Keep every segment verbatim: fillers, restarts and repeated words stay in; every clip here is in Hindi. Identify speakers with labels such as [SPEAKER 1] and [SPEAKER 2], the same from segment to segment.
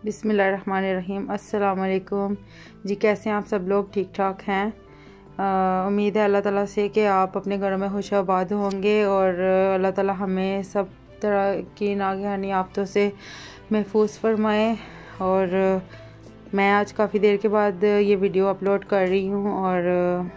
[SPEAKER 1] बिस्मिल्लाहिर्रहमानिर्रहीम। अस्सलाम वालेकुम जी। कैसे हैं आप सब लोग? ठीक ठाक हैं। उम्मीद है अल्लाह ताला से कि आप अपने घरों में खुश आबाद होंगे और अल्लाह ताला हमें सब तरह की नागहानी आफतों से महफूज फरमाए। और मैं आज काफ़ी देर के बाद ये वीडियो अपलोड कर रही हूँ और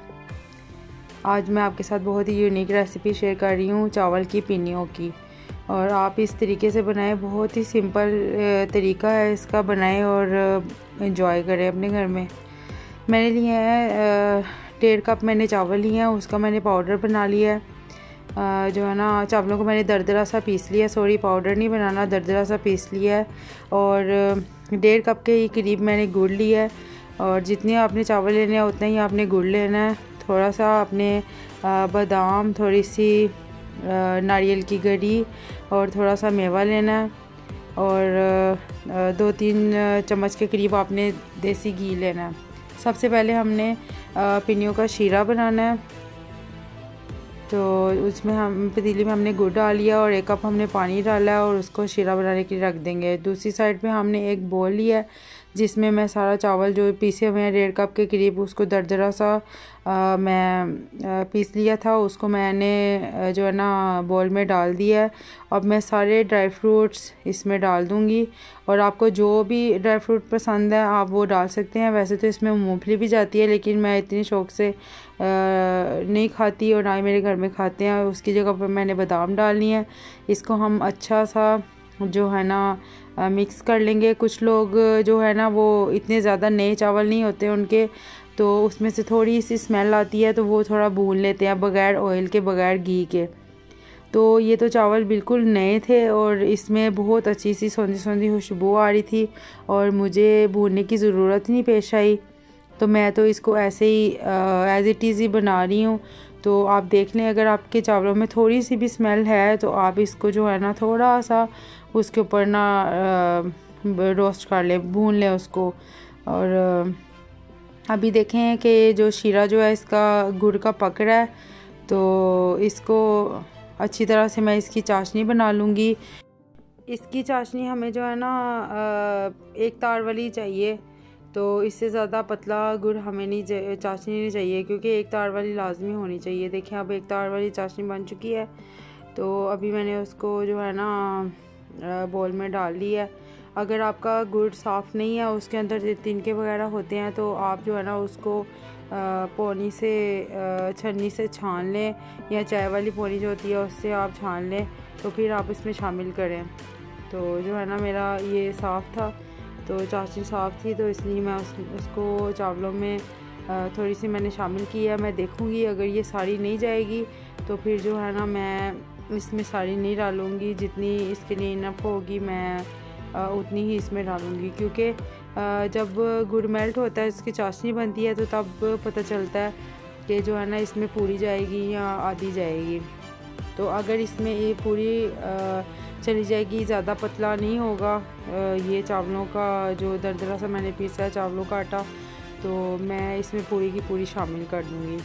[SPEAKER 1] आज मैं आपके साथ बहुत ही यूनिक रेसिपी शेयर कर रही हूँ चावल की पिन्नियों की। और आप इस तरीके से बनाएं, बहुत ही सिंपल तरीका है इसका, बनाएं और एंजॉय करें अपने घर में। मैंने लिए हैं डेढ़ कप मैंने चावल लिए हैं, उसका मैंने पाउडर बना लिया है। जो है ना, चावलों को मैंने दरदरा सा पीस लिया, सॉरी पाउडर नहीं बनाना, दरदरा सा पीस लिया है। और डेढ़ कप के ही करीब मैंने गुड़ लिया है। और जितने आपने चावल लेने हैं उतना ही आपने गुड़ लेना है। थोड़ा सा आपने बादाम, थोड़ी सी नारियल की गरी और थोड़ा सा मेवा लेना है। और दो तीन चम्मच के करीब आपने देसी घी लेना है। सबसे पहले हमने पिन्नियों का शीरा बनाना है। तो उसमें हम पतीली में हमने गुड़ डाल लिया और एक कप हमने पानी डाला है और उसको शीरा बनाने के लिए रख देंगे। दूसरी साइड पे हमने एक बोल लिया है जिसमें मैं सारा चावल जो पीसे हुए हैं डेढ़ कप के करीब, उसको दरदरा सा आ, मैं आ, पीस लिया था, उसको मैंने जो है ना बोल में डाल दिया है। अब मैं सारे ड्राई फ्रूट्स इसमें डाल दूँगी और आपको जो भी ड्राई फ्रूट पसंद है आप वो डाल सकते हैं। वैसे तो इसमें मूंगफली भी जाती है, लेकिन मैं इतनी शौक़ से आ, नहीं खाती और ना ही मेरे घर में खाते हैं। उसकी जगह पर मैंने बादाम डालनी है। इसको हम अच्छा सा जो है ना मिक्स कर लेंगे। कुछ लोग जो है ना वो इतने ज़्यादा नए चावल नहीं होते उनके, तो उसमें से थोड़ी सी स्मेल आती है, तो वो थोड़ा भून लेते हैं बग़ैर ऑयल के, बग़ैर घी के। तो ये तो चावल बिल्कुल नए थे और इसमें बहुत अच्छी सी सौंधी सौंधी खुशबू आ रही थी और मुझे भूनने की ज़रूरत नहीं पेश आई। तो मैं तो इसको ऐसे ही एज़ इट इज़ ही बना रही हूँ। तो आप देख लें, अगर आपके चावलों में थोड़ी सी भी स्मेल है तो आप इसको जो है ना थोड़ा सा उसके ऊपर ना रोस्ट कर लें, भून लें उसको। और अभी देखें कि जो शीरा जो है इसका गुड़ का पक रहा है, तो इसको अच्छी तरह से मैं इसकी चाशनी बना लूँगी। इसकी चाशनी हमें जो है ना एक तार वाली चाहिए, तो इससे ज़्यादा पतला गुड़ हमें नहीं, चाशनी नहीं चाहिए, क्योंकि एक तार वाली लाजमी होनी चाहिए। देखें अब एक तार वाली चाशनी बन चुकी है। तो अभी मैंने उसको जो है ना बोल में डाल लिया है। अगर आपका गुड़ साफ़ नहीं है, उसके अंदर तिनके वगैरह होते हैं, तो आप जो है ना उसको पौनी से छन्नी से छान लें, या चाय वाली पौनी जो होती है उससे आप छान लें, तो फिर आप इसमें शामिल करें। तो जो है ना मेरा ये साफ़ था, तो चाशनी साफ़ थी, तो इसलिए मैं उस, उसको चावलों में थोड़ी सी मैंने शामिल किया। मैं देखूँगी अगर ये सारी नहीं जाएगी तो फिर जो है ना मैं इसमें सारी नहीं डालूँगी, जितनी इसके लिए इनफ होगी मैं उतनी ही इसमें डालूँगी। क्योंकि जब गुड़ मेल्ट होता है, इसकी चाशनी बनती है, तो तब पता चलता है कि जो है ना इसमें पूरी जाएगी या आधी जाएगी। तो अगर इसमें ये पूरी चली जाएगी, ज़्यादा पतला नहीं होगा ये चावलों का जो दरदरा सा मैंने पीसा है चावलों का आटा, तो मैं इसमें पूरी की पूरी शामिल कर दूँगी।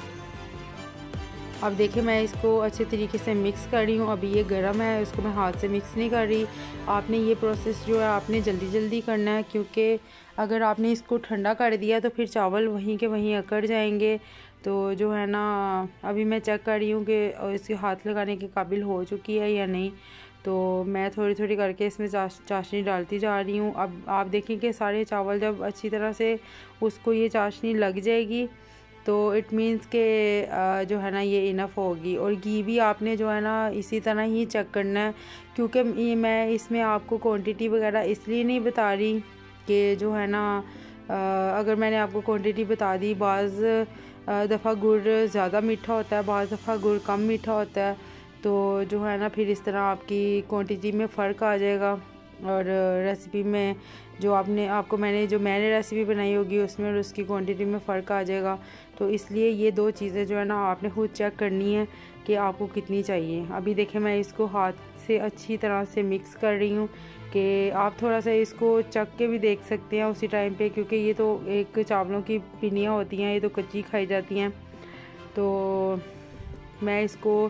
[SPEAKER 1] अब देखिए मैं इसको अच्छे तरीके से मिक्स कर रही हूँ। अभी ये गर्म है, इसको मैं हाथ से मिक्स नहीं कर रही। आपने ये प्रोसेस जो है आपने जल्दी जल्दी करना है, क्योंकि अगर आपने इसको ठंडा कर दिया तो फिर चावल वहीं के वहीं अकड़ जाएंगे। तो जो है ना अभी मैं चेक कर रही हूँ कि इसके हाथ लगाने के काबिल हो चुकी है या नहीं। तो मैं थोड़ी थोड़ी करके इसमें चाश चाशनी डालती जा रही हूँ। अब आप देखें कि सारे चावल जब अच्छी तरह से उसको ये चाशनी लग जाएगी, तो इट मीन्स के जो है ना ये इनफ होगी। और घी भी आपने जो है ना इसी तरह ही चेक करना है, क्योंकि ये मैं इसमें आपको क्वांटिटी वगैरह इसलिए नहीं बता रही कि जो है ना अगर मैंने आपको क्वांटिटी बता दी, बाज़ दफ़ा गुड़ ज़्यादा मीठा होता है, बाज़ दफ़ा गुड़ कम मीठा होता है, तो जो है ना फिर इस तरह आपकी क्वांटिटी में फ़र्क आ जाएगा। और रेसिपी में जो आपने आपको मैंने जो मैंने रेसिपी बनाई होगी उसमें और उसकी क्वांटिटी में फ़र्क आ जाएगा। तो इसलिए ये दो चीज़ें जो है ना आपने खुद चेक करनी है कि आपको कितनी चाहिए। अभी देखें मैं इसको हाथ से अच्छी तरह से मिक्स कर रही हूँ कि आप थोड़ा सा इसको चख के भी देख सकते हैं उसी टाइम पे, क्योंकि ये तो एक चावलों की पिन्नियाँ होती हैं, ये तो कच्ची खाई जाती हैं। तो मैं इसको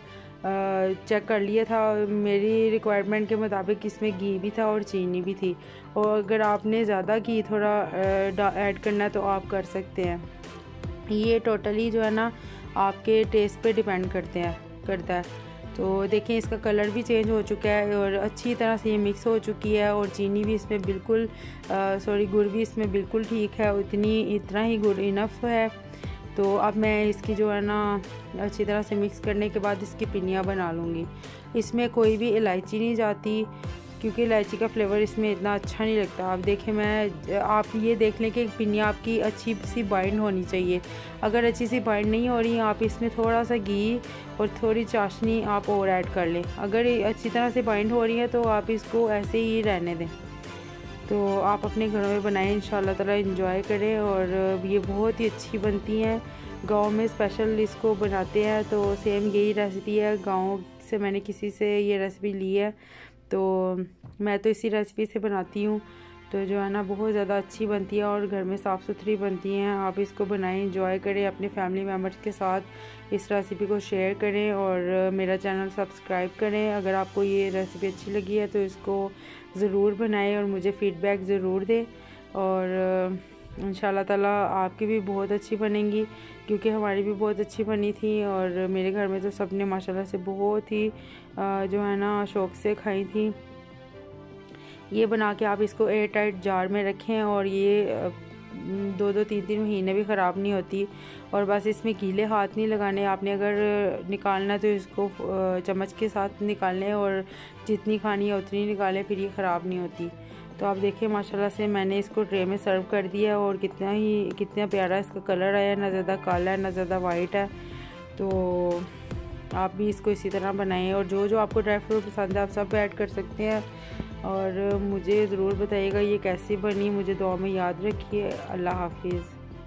[SPEAKER 1] चेक कर लिया था, मेरी रिक्वायरमेंट के मुताबिक इसमें घी भी था और चीनी भी थी। और अगर आपने ज़्यादा घी थोड़ा ऐड करना है तो आप कर सकते हैं। ये टोटली जो है ना आपके टेस्ट पे डिपेंड करते हैं करता है। तो देखें इसका कलर भी चेंज हो चुका है और अच्छी तरह से ये मिक्स हो चुकी है, और चीनी भी इसमें बिल्कुल सॉरी गुड़ भी इसमें बिल्कुल ठीक है, इतनी इतना ही गुड़ इनफ है। तो अब मैं इसकी जो है ना अच्छी तरह से मिक्स करने के बाद इसकी पिनियाँ बना लूँगी। इसमें कोई भी इलायची नहीं जाती क्योंकि इलायची का फ्लेवर इसमें इतना अच्छा नहीं लगता। आप देखें, मैं आप ये देख लें कि पिनिया आपकी अच्छी सी बाइंड होनी चाहिए। अगर अच्छी सी बाइंड नहीं हो रही, आप इसमें थोड़ा सा घी और थोड़ी चाशनी आप और ऐड कर लें। अगर ये अच्छी तरह से बाइंड हो रही है तो आप इसको ऐसे ही रहने दें। तो आप अपने घरों में बनाएं, इंशाल्लाह ताला एंजॉय करें। और ये बहुत ही अच्छी बनती हैं, गांव में स्पेशल इसको बनाते हैं। तो सेम यही रेसिपी है, गांव से मैंने किसी से ये रेसिपी ली है, तो मैं तो इसी रेसिपी से बनाती हूँ। तो जो है ना बहुत ज़्यादा अच्छी बनती है और घर में साफ़ सुथरी बनती हैं। आप इसको बनाएं, एंजॉय करें, अपने फैमिली मेम्बर्स के साथ इस रेसिपी को शेयर करें और मेरा चैनल सब्सक्राइब करें। अगर आपको ये रेसिपी अच्छी लगी है तो इसको ज़रूर बनाएं और मुझे फ़ीडबैक ज़रूर दें। और इंशाल्लाह ताला आपकी भी बहुत अच्छी बनेंगी, क्योंकि हमारी भी बहुत अच्छी बनी थी और मेरे घर में तो सब ने माशाल्लाह से बहुत ही जो है ना शौक़ से खाई थी। ये बना के आप इसको एयर टाइट जार में रखें और ये दो दो तीन तीन महीने भी ख़राब नहीं होती। और बस इसमें गीले हाथ नहीं लगाने आपने, अगर निकालना तो इसको चम्मच के साथ निकालें और जितनी खानी है उतनी निकालें, फिर ये ख़राब नहीं होती। तो आप देखें माशाल्लाह से मैंने इसको ट्रे में सर्व कर दिया और कितना ही कितना प्यारा इसका कलर आया, ना ज़्यादा काला है ना ज़्यादा वाइट है। तो आप भी इसको इसी तरह बनाएं और जो जो आपको ड्राई फ्रूट पसंद है आप सब ऐड कर सकते हैं। और मुझे ज़रूर बताइएगा ये कैसी बनी, मुझे दुआ में याद रखिए। अल्लाह हाफिज़।